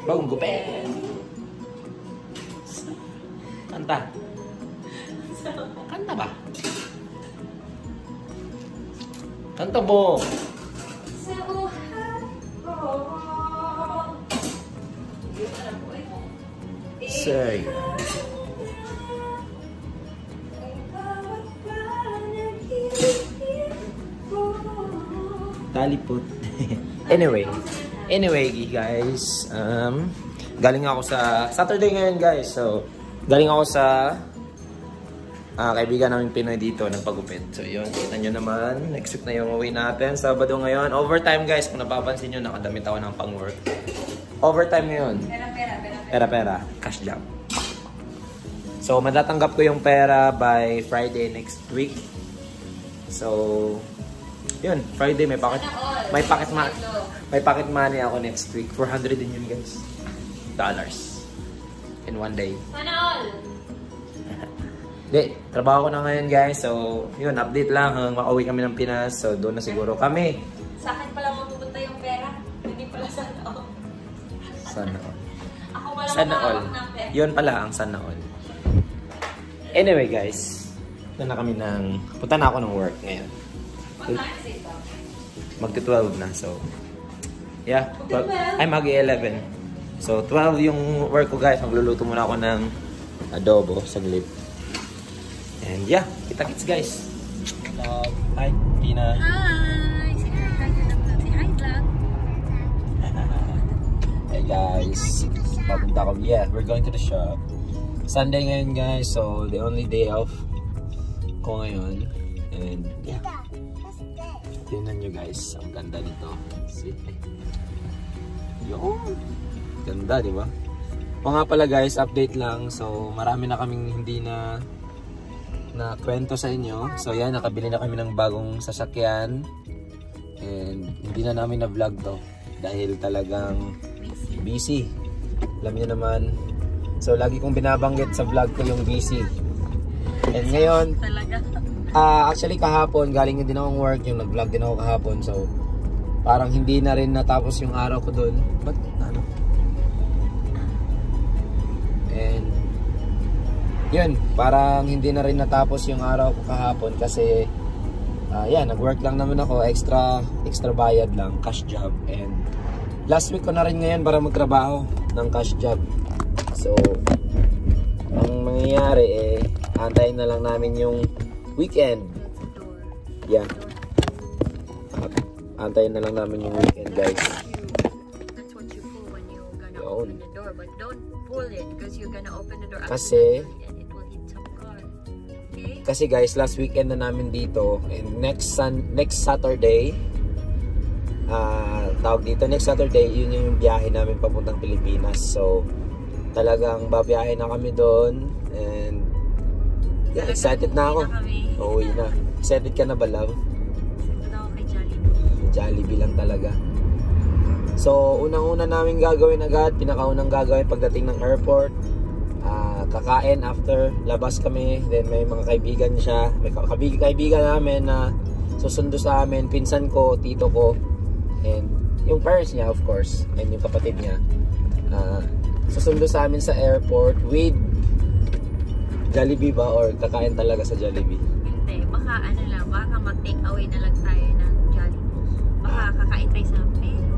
Bagong gupit. Kanta. Kanta ba? Kanta mo. Say. Talipot. Anyway guys, galing ako sa Saturday ngayon guys. So, galing ako sa kaibigan namin Pinoy dito nagpagupit. So, yun, kita nyo naman. Next week na yung uwi natin. Sabado ngayon. Overtime guys, kung napapansin nyo, nakadamit ako ng pang-work. Overtime ngayon. Pera. Cash job. So, matatanggap ko yung pera by Friday next week. So, yun, Friday may pocket money ako next week. 400 din yun guys. Dollars. In one day. Sana all! Hindi, trabaho ko na ngayon guys. So, yun, update lang hanggang makauwi kami ng Pinas. So, doon na siguro kami. Sa akin pala mapupunta yung pera. Hindi pala sana all. Sana all. Ako wala Sana all. Yun pala ang sana all. Anyway guys, punta na ako ng work ngayon. Magti-12 na, so yeah, ay mag-11. So 12 yung work ko guys. Magluluto muna ako ng adobo saglit. And yeah, kita-kits guys. Hi Tina. Hi! Say hi vlog. Hey guys, papunta kami. Yeah, we're going to the shop. Sunday ngayon guys, so the only day off ko ngayon. And yeah, tingnan nyo guys, ang ganda nito. See? Yun, ganda diba? O nga pala guys, update lang. So marami na kaming hindi na kwento sa inyo. So yan, nakabili na kami ng bagong sasakyan. And hindi na namin na vlog to dahil talagang busy. Alam niyo naman. So lagi kong binabanggit sa vlog ko yung busy. And ngayon, actually kahapon, galing din akong work, yung nag-vlog din ako kahapon. So parang hindi na rin natapos yung araw ko doon. But ano? And yun, parang hindi na rin natapos yung araw ko kahapon kasi yan, nag-work lang naman ako, extra bayad lang, cash job. And last week ko na rin ngayon para magtrabaho ng cash job. So ang mangyayari antayin na lang namin yung weekend. Yeah. Antayin na lang namin yung weekend guys. That's what you pull when you're gonna open the door, but don't pull it because you're gonna open the door kasi and it will hit some car. Okay? Kasi guys, last weekend na namin dito and next Saturday tawag dito, next Saturday yun yung biyahe namin papuntang Pilipinas. So talagang babiyahe na kami doon and yeah, excited na ako. Uuwi na. Excited ka na ba, love? Excited ako kay Jollibee. Jollibee lang talaga. So unang-una namin gagawin agad, pinakaunang gagawin pagdating ng airport, kakain after labas kami. Then may mga kaibigan siya, may kaibigan namin na susundo sa amin, pinsan ko, tito ko, and yung parents niya of course, and yung kapatid niya. Susundo sa amin sa airport with Jollibee ba or kakain talaga sa Jollibee? Hindi, baka ano lang, baka mag-take away na lang tayo ng Jollibee. Baka kakain tayo sa Pero.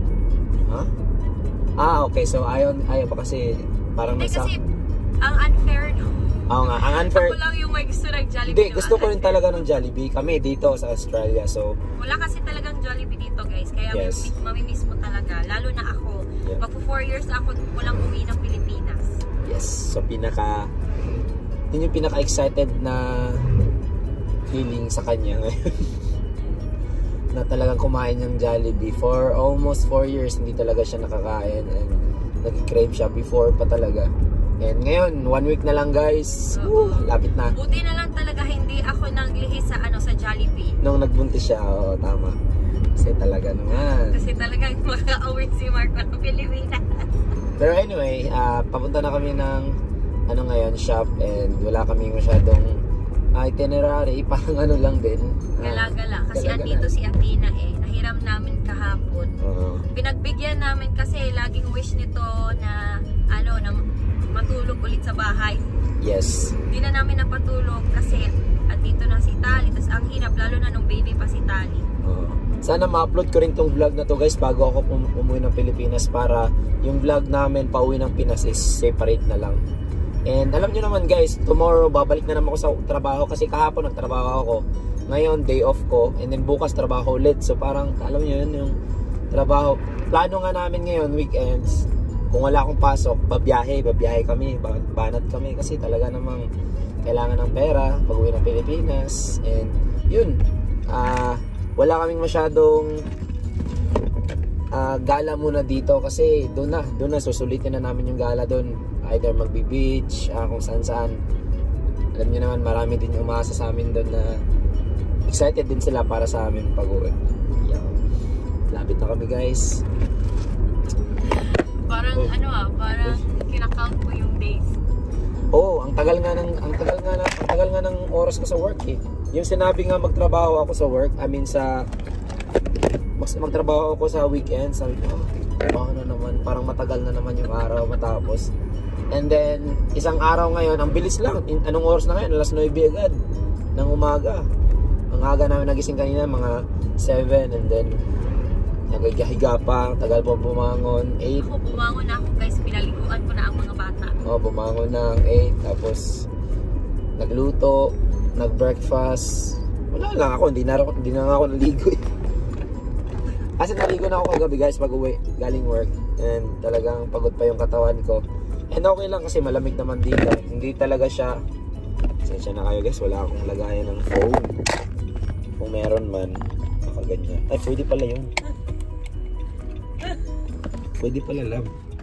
Ha? Okay, so ayaw pa kasi parang nasa... Kasi ang unfair no? Oo nga, ang unfair. Ako lang yung may gusto ng Jollibee. Hindi, gusto ko rin talaga ng Jollibee. Kami dito sa Australia, so... Wala kasi talagang Jollibee dito guys, kaya yes, mamimiss mo talaga. Lalo na ako. Yeah. Magpo 4 years ako walang uwi ng Pilipinas. Yes, so yun yung pinaka-excited na feeling sa kanya ngayon. Na talagang kumain ng Jollibee. For almost 4 years, hindi talaga siya nakakain. And nag-crave siya before pa talaga. And ngayon, 1 week na lang guys. Lapit na. Buti na lang talaga hindi ako naglihis sa Jollibee. Nung nagbuntis siya, oo, tama. Kasi talaga naman. Kasi talagang maka-away si Marco ng Pilipinas. Pero anyway, papunta na kami ng ngayon, shop, and wala kami masyadong itinerary, parang ano lang din. Gala-gala. Kasi andito si Athena eh. Nahiram namin kahapon. Pinagbigyan namin kasi laging wish nito na na matulog ulit sa bahay. Yes. Hindi na namin napatulog kasi andito na si Tali. Tapos ang hirap, lalo na nung baby pa si Tali. Sana ma-upload ko rin tong vlog na to guys bago ako umuwi ng Pilipinas para yung vlog namin pauwi ng Pinas is separate na lang. And alam nyo naman guys, tomorrow babalik na naman ako sa trabaho kasi kahapon nagtrabaho ako. Ngayon day off ko and then bukas trabaho ulit. So parang alam nyo yun yung trabaho. Plano nga namin ngayon weekends. Kung wala akong pasok, babiyahe kami, banat kami kasi talaga namang kailangan ng pera pag uwi ng Pilipinas. And yun, wala kaming masyadong gala muna dito kasi doon na susulitin na namin yung gala doon. Either magbi-beach, kung saan. Alam niyo naman, marami din yung umaasa sa amin doon na excited din sila para sa amin pag-uwi. Lapit na kami guys. Parang parang kinakount ko yung days. Ang tagal nga ng oras ko sa work eh. Yung sinabi nga magtrabaho ako sa work, magtrabaho ako sa weekend, sabi ko, na naman, parang matagal na naman yung araw matapos. And then, isang araw ngayon, ang bilis lang. Anong oras na ngayon? Alas 9 agad ng umaga. Ang aga namin nagising kanina, mga 7, and then nagahiga pa, tagal po bumangon, 8. Ako, bumangon na ako guys, pinaliguan ko na ang mga bata. Bumangon na ang 8, tapos nagluto, nag-breakfast. Wala lang ako, hindi na ako naligo eh. Kasi naligo na ako kagabi guys pag uwi, galing work. And talagang pagod pa yung katawan ko. And okay lang kasi malamig naman dito. Hindi talaga siya, sensya na kayo guys, wala akong lagayan ng phone. Kung meron man, nakaganyan. Ay, pwede pala yun. Pwede pala lang.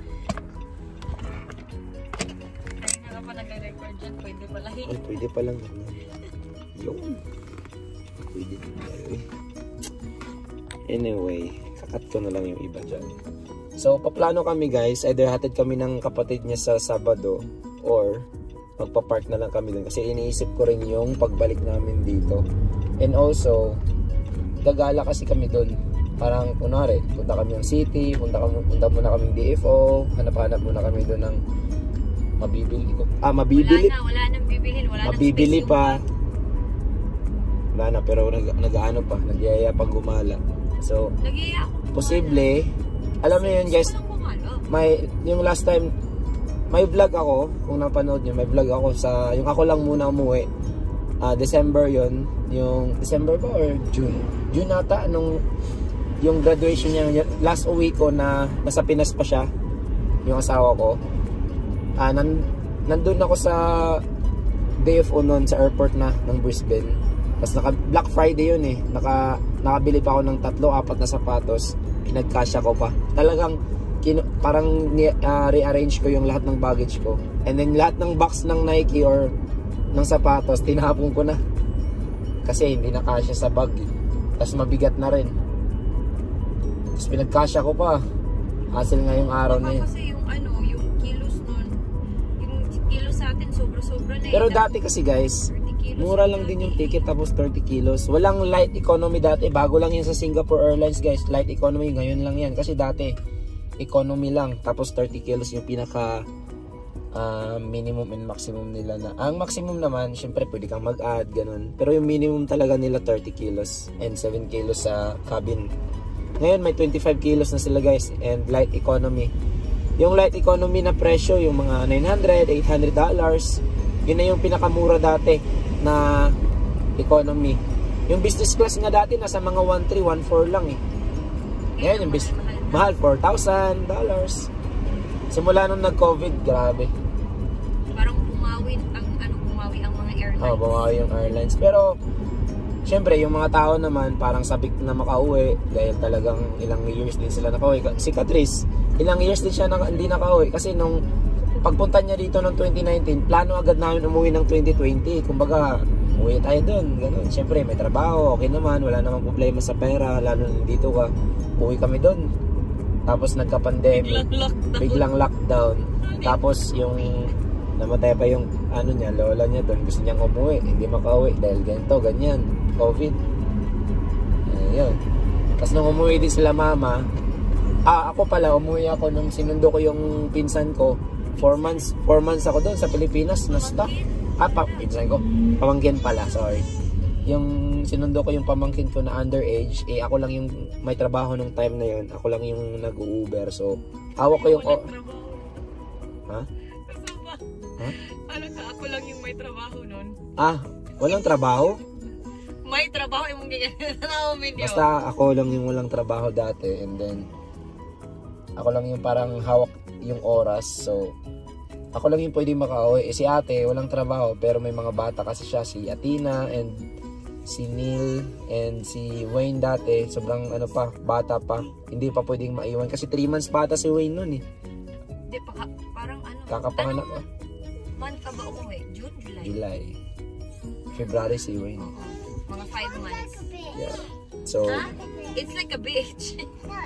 Ay, nga pa nag-record dyan, pwede pala yun. Ay, pwede pala lang. Yun. Pwede pala yun. Anyway, kakat ko na lang yung iba dyan. So, paplano kami guys, either hatid kami ng kapatid niya sa Sabado or magpa-park na lang kami dun kasi iniisip ko rin yung pagbalik namin dito. And also, gagala kasi kami dun. Parang kunwari, punta kami ng city, punta muna kami DFO, hanap-hanap muna kami dun ng mabibili. Wala nang bibilhin, wala nang mabibili space pa. Wala na, pero nag-ano pa, nagyaya pang gumala. So, posible. Alam mo yun guys, yung last time, may vlog ako, kung napanood nyo, may vlog ako sa, yung ako lang muna umuwi. December yun, yung December ba or June? June nata, yung graduation niya, last uwi ko na nasa Pinas pa siya, yung asawa ko. Nandun ako sa DFO noon sa airport na ng Brisbane. Tapos Black Friday yun eh, nakabili pa ako ng 3-4 na sapatos. Pinagkasya ko pa. Talagang parang rearrange ko yung lahat ng baggage ko. And then lahat ng box ng Nike or ng sapatos, tinapon ko na. Kasi hindi nakasya sa bag. Tapos mabigat na rin. Tapos pinagkasya ko pa. Hassle nga yung araw na yun. Kasi yung kilos nun, yung kilos sa atin sobra-sobra na. Pero dati kasi guys, mura lang din yung ticket tapos 30 kilos. Walang light economy dati. Bago lang yan sa Singapore Airlines guys. Light economy. Ngayon lang yan. Kasi dati, economy lang. Tapos 30 kilos yung pinaka minimum and maximum nila na. Ang maximum naman, syempre pwede kang mag-add, ganun. Pero yung minimum talaga nila 30 kilos and 7 kilos sa cabin. Ngayon may 25 kilos na sila guys. And light economy. Yung light economy na presyo, yung mga $900, $800, yun na yung pinakamura dati na economy. Yung business class nga dati nasa mga 1.3, 1.4 lang eh. Ngayon yung business mahal, $4,000. Simula nung nag-COVID, grabe. Parang bumawi ang mga airlines. Bumawi yung airlines. Pero syempre yung mga tao naman parang sabik na makauwi dahil talagang ilang years din sila nakauwi. Si Catrice, ilang years din siya hindi nakauwi kasi nung pagpunta niya dito ng 2019, plano agad namin umuwi ng 2020. Kumbaga, umuwi tayo doon. Ganun. Siyempre, may trabaho. Okay naman. Wala namang problema sa pera. Lalo na dito ka. Uwi kami doon. Tapos nagka-pandemic. Biglang lockdown. Tapos yung namatay pa yung ano niya, lola niya doon. Gusto niyang umuwi, hindi makauwi dahil ganito, ganyan, COVID. Ayun. Tapos nung umuwi din sila mama, ako pala, umuwi ako nung sinundo ko yung pinsan ko. 4 months ako doon sa Pilipinas na stuck. Pinsan ko, pamangkin pala, sorry. Yung sinundo ko yung pamangkin ko na underage, ako lang yung may trabaho nung time na yun. Ako lang yung nag-Uber. So, hawak ko yung... Ha? Ha? Alam ka, ako lang yung may trabaho nun. Walang trabaho? May trabaho yung mga basta ako lang yung walang trabaho dati. And then, ako lang yung parang hawak yung oras. So, ako lang yung pwede makauwi. Si ate, walang trabaho. Pero may mga bata kasi siya. Si Athena and si Neil and si Wayne dati. Sobrang bata pa. Hindi pa pwedeng maiwan. Kasi 3 months bata si Wayne nun eh. Hindi, parang kakapanganak ko. Month ka ba umuwi? June, July? July. February si Wayne. Mga 5 months. Yeah. So, it's like a beach.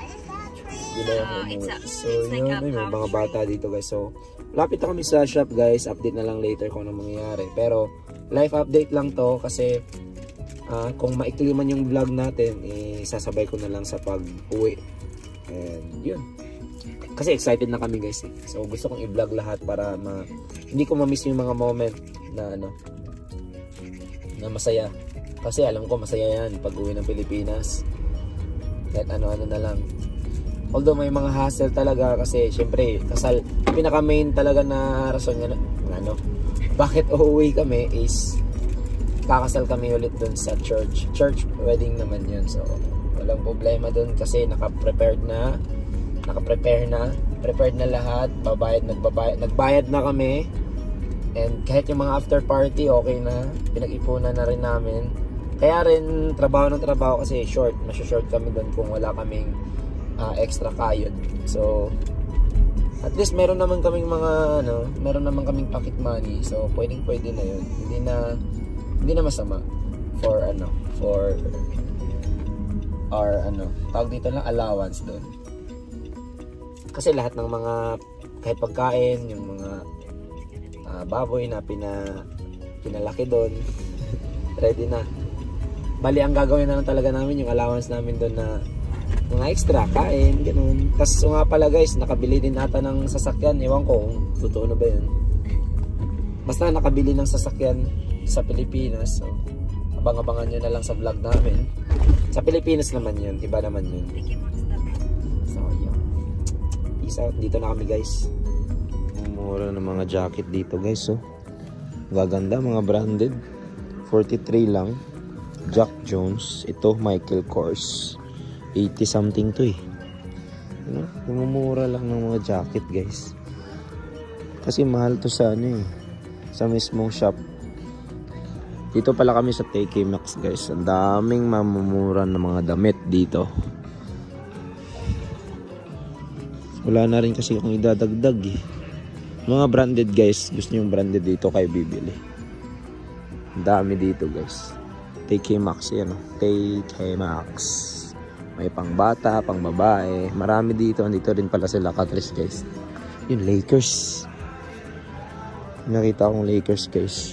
So, yun, may mga bata dito guys. So, lapit na kami sa shop guys. Update na lang later kung ano mangyayari. Pero, live update lang to kasi kung maikli man yung vlog natin, sasabay ko na lang sa pag-uwi. And, yun. Kasi excited na kami guys. So, gusto kong i-vlog lahat para hindi ko ma-miss yung mga moment na na masaya. Kasi alam ko masaya yan pag uwi ng Pilipinas. Kahit ano-ano na lang. Although may mga hassle talaga kasi syempre kasal, pinaka main talaga na rason nga bakit uuwi kami is kakasal kami ulit dun sa church wedding naman yun. So walang problema dun kasi prepared na lahat, nagbayad na kami. And kahit yung mga after party okay na, pinag-ipunan na rin namin. Kaya rin trabaho kasi masya-short kami doon kung wala kaming extra kayod. So at least meron naman kaming pocket money. So pwede na yun. Hindi na masama for our tawag dito lang allowance doon. Kasi lahat ng mga kahit pagkain, yung mga baboy na pinalaki doon ready na. Bali ang gagawin na lang talaga namin yung allowance namin doon na mga extra kain, ganun. Tapos nga pala guys, nakabili din ata ng sasakyan. Ewan ko kung totoo na ba yun. Basta nakabili ng sasakyan sa Pilipinas. So abang-abangan nyo na lang sa vlog namin. Sa Pilipinas naman yun, iba naman yun. So yun, peace out. Dito na kami guys. Mura ng mga jacket dito guys. So gaganda, mga branded. 43 lang. Jack Jones. Ito Michael Kors. 80 something to eh. Mumura lang ng mga jacket guys. Kasi mahal to sa sa mismong shop. Dito pala kami sa TK Maxx guys. Ang daming mamumura ng mga damit dito. Wala na rin kasi akong idadagdag eh. Mga branded guys. Gusto nyo yung branded dito kayo bibili. Ang dami dito guys. TK Maxx yan. TK Maxx. May pang bata, pang babae. Marami dito. Andito rin pala sila Catrice guys. Yung Lakers. Nakita akong Lakers guys.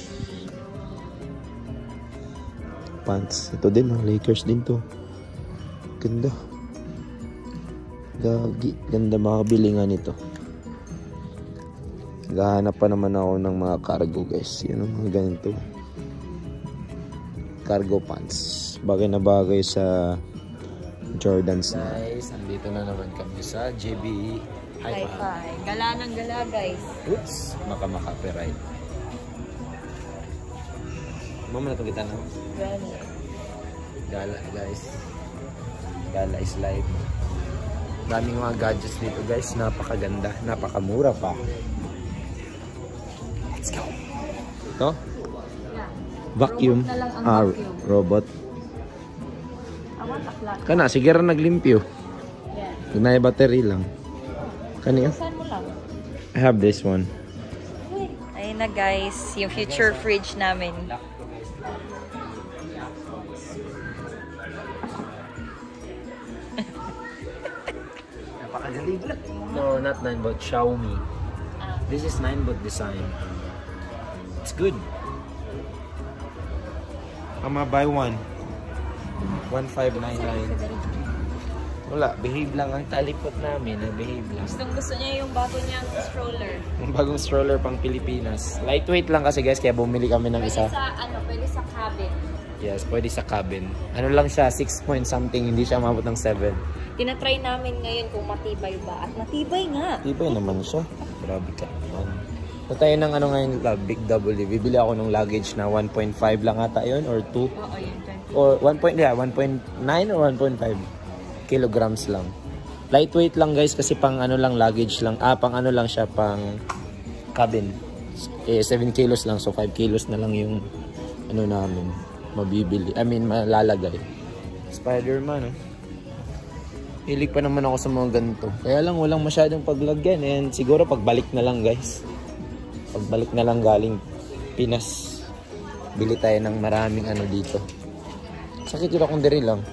Pants. Ito din. Lakers din to. Ganda. Gagi. Ganda makabili nga nito. Gahanap pa naman ako ng mga cargo guys. Yan ang mga ganito. Cargo pants. Bagay na bagay sa Jordans na. Guys, andito na naman kami sa JB Hi-Fi. Gala ng gala guys. Oops, maka-copyright. Mama na itong kita na. Gala guys. Gala is live. Daming mga gadgets dito guys. Napakaganda. Napakamura pa. Let's go. Ito? Vacuum. Robot. Kana, sige rin naglimpyo. Ginaya battery lang. Kaniya? I have this one. Ayun na guys, yung future fridge namin. No, not 9-bot, Xiaomi. This is 9-bot design. It's good. Buy one. 1599. Wala, behave lang ang talipot namin. Behave lang. Gusto niya yung bago niyang stroller. Yung bagong stroller pang Pilipinas. Lightweight lang kasi guys, kaya bumili kami ng isa. Pwede sa cabin. Yes, pwede sa cabin. Ano lang siya, 6 point something, hindi siya mabot ng 7. Tinatry namin ngayon kung matibay ba. At matibay nga. Matibay naman siya. Grabe ka naman. So tayo ng ano ngayon, Big W. Bibili ako ng luggage na 1.5 lang ata yun or 2. Oo, yun. Or 1.9 or 1.5 kilograms lang. Lightweight lang guys kasi pang ano lang luggage lang. Pang ano lang siya, pang cabin. 7 kilos lang. So 5 kilos na lang yung ano namin mabibili. I mean malalagay. Spider-Man. Hilig pa naman ako sa mga ganito. Kaya lang walang masyadong paglagyan. And siguro pagbalik na lang guys. Pagbalik na lang galing Pinas. Bili tayo ng maraming ano dito. Sakit yun akong diri lang.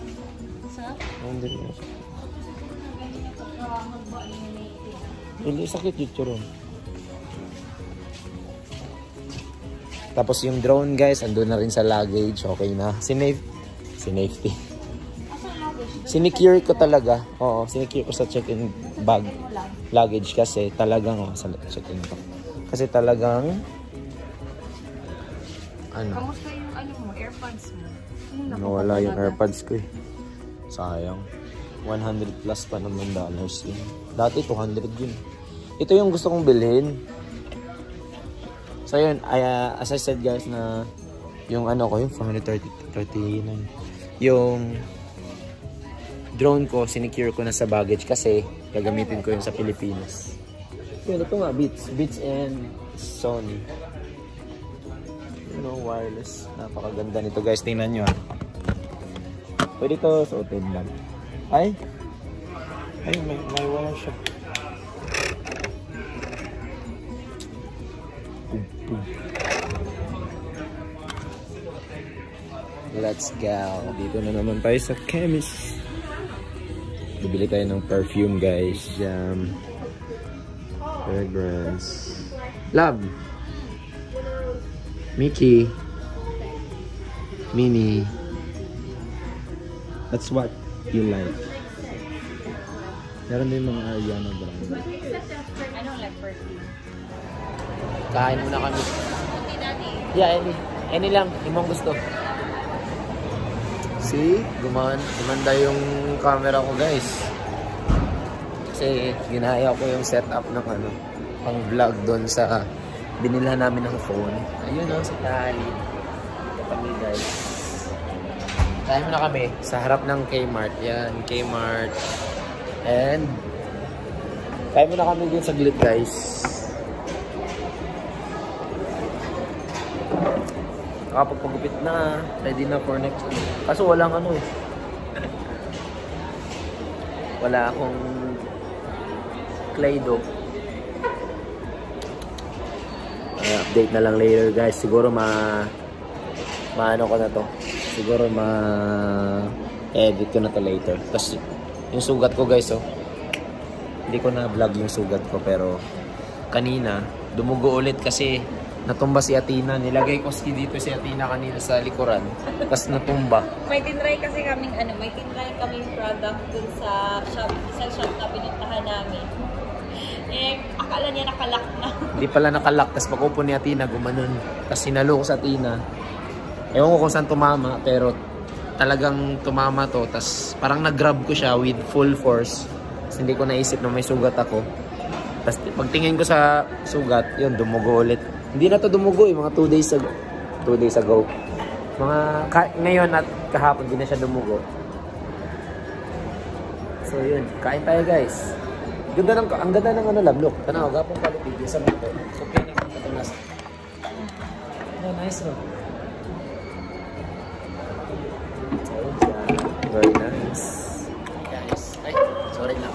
Hindi sakit yun churon. Tapos yung drone guys, andun na rin sa luggage. Okay na. Sinafety. Sinicure ko talaga. Oo, sinicure ko sa check-in bag. Luggage kasi talagang sa check-in ko. Kasi talagang ano? Kamusta yung ano mo, AirPods mo? Nawala yung AirPods ko eh. Sayang. 100 plus pa naman dollars yun. Dati 200 yun. Ito yung gusto kong bilhin. So yun, as I said guys na yung ano ko, yung 439. Yung drone ko, sinicure ko na sa baggage kasi gagamitin ko yun sa Pilipinas. Yun, ito nga, Beats and Sony. You know, wireless. Napakaganda nito guys, tingnan nyo ah. Pwede ito suotin lang. Ay, may wire siya. Let's go. Dito na naman tayo sa chemist. Bibili tayo ng perfume guys. Jam. Fragrance. Love. Mickey. Minnie. That's what you like. Meron din mga Ariana brand. I don't like perfume. Kain muna kami. Okay, Daddy. Yeah, any lang. Imong gusto. See? Gumanda yung camera ko guys. Kasi ginaya ko yung setup ng ano, pang vlog doon sa binila namin ng phone. Ayun o, sa tali. Ito kami guys. Kain muna kami sa harap ng Kmart. Yan, Kmart. And kain muna kami din saglit guys. Nakapagpagupit na, ready na for next week. Kaso walang ano eh. Wala akong Play-Doh. Update na lang later guys. Siguro maano ko na to. Siguro edit ko na to later. Tapos yung sugat ko guys hindi ko na vlog yung sugat ko pero kanina dumugo ulit kasi natumba si Athena. Nilagay ko dito si Athena kanina sa likuran. Tapos natumba. May tinry kasi kaming product dun sa shop na pinuntahan namin. Akala niya nakalock na. Hindi pala nakalock. Tapos pag-open ni Athena, gumanon. Tapos sinalo ko sa Athena. Ewan ko kung saan tumama, pero talagang tumama to. Tapos parang nag-grab ko siya with full force. Tapos hindi ko naisip na may sugat ako. Tapos pagtingin ko sa sugat, yun, dumugo ulit. Hindi na to dumugo mga 2 days ago. 2 days ago. Ngayon at kahapon, hindi na siya dumugo. So yun, kain tayo guys. Ang ganda ng ano lab, look. Tanaw, gapong quality din sa mga. So pinig ang katunas. Oh, nice no. Very nice. Guys, ay, sorry lang.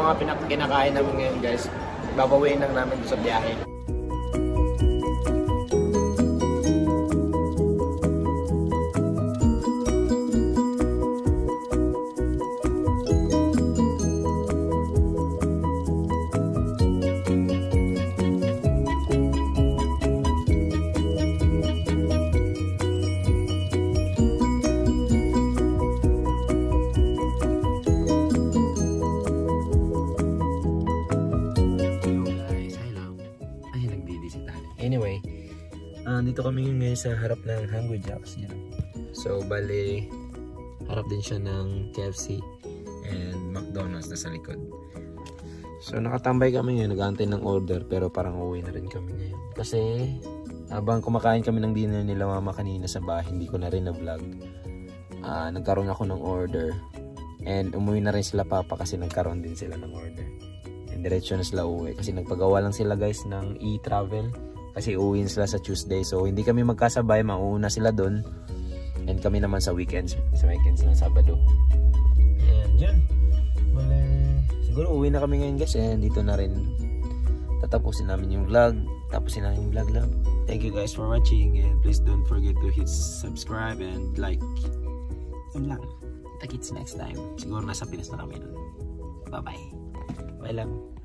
mga kinakain namin ngayon guys. Babawiin lang namin sa biyahe. Anyway, dito kami ngayon sa harap ng Hungry Jack's. So, bale, harap din siya ng KFC and McDonald's na sa likod. So, nakatambay kami ngayon, nag-aantay ng order, pero parang uuwi na rin kami ngayon. Kasi, habang kumakain kami ng dinner nila mama kanina sa bahay, hindi ko na rin na-vlog. Nagkaroon ako ng order. And umuwi na rin sila papa kasi nagkaroon din sila ng order. And diretso na sila uwi. Kasi nagpagawa lang sila guys ng e-travel. Kasi uuwiin sila sa Tuesday. So hindi kami magkasabay. Mauuna sila doon. And kami naman sa weekends. Sa weekends ng Sabado. And yun. Wala. Siguro uwi na kami ngayon guys. And dito na rin tatapusin namin yung vlog. Tapusin namin yung vlog lang. Thank you guys for watching. And please don't forget to hit subscribe and like. Yun lang. Kita-kits next time. Siguro nasa Pinas na kami nun. Bye-bye. Bye lang.